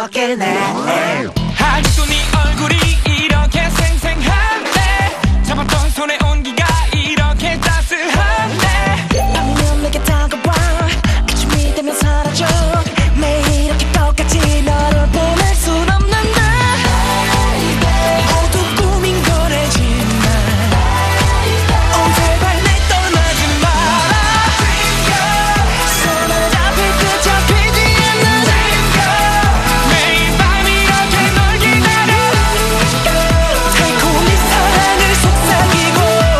이렇게네. 아직도 네 얼굴이 이렇게 생생한데 잡았던 손의 온기가 이렇게 따스한데 밤이면 내게 다가와 그쯤이 되면 사라져. 매일 이렇게 똑같이 너를 보낼 순 없는데 모두 꿈인 거래지만 제발 날 떠나지 마라. 손을 잡힐 듯 잡히지 않는 매일 밤 이렇게 널 기다려 달콤히 사랑을 속삭이고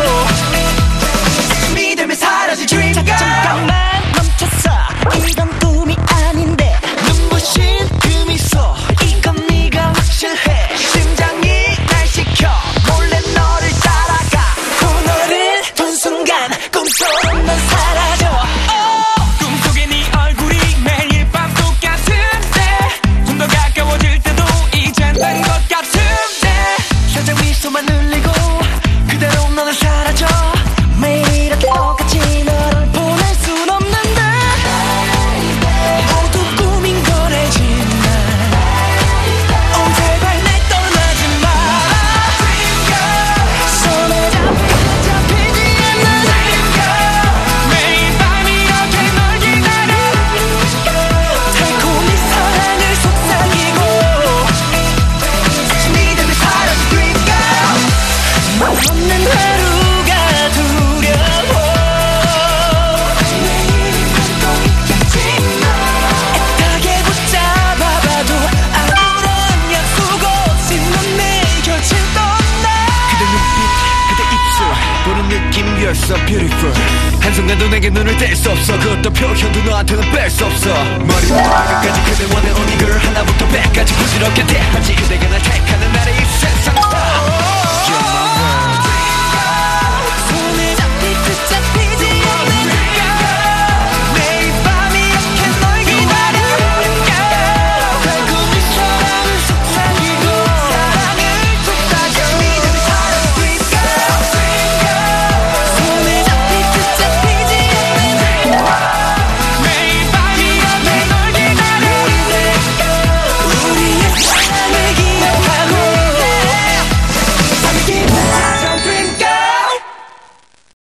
믿음이 사라질 dream girl. 잠깐만 멈췄어. 이건 꿈이 아닌데 눈부신 그 미소 이건 네가 확실해. 심장이 날 시켜 몰래 너를 따라가. 오늘은 본 순간 꿈속만 사라져. 꿈속에 네 얼굴이 매일 밤 똑같은데 좀 더 가까워질 때도 이젠 된 것 같은데 살짝 미소만 늘리고 그대로 너는 사라져. 매일 이렇게 똑같이 너를 보낼 순 없는데 모두 꿈인 거래지만 제발 날 떠나지 마라. 손에 잡히지 않는 매일 밤 이렇게 널 기다려 달콤히 사랑을 속삭이고 믿음이 사라진 dream girl. 너 없는 하루가 두려워. 매일 꿈도 있겠지만 애타게 붙잡아봐도 아무런 약속 없이 넌 내 곁을 떠나. 그대 눈빛, 그대 입술 보는 느낌 you're so beautiful. 한순간도 내게 눈을 뗄 수 없어. 그것도 표현도 너한테는 뺄 수 없어. 머리부터 발끝까지 그대 원해 only girl. 하나부터 백까지 부질없게 대하지 그대가 날 택하는 나를 이 세상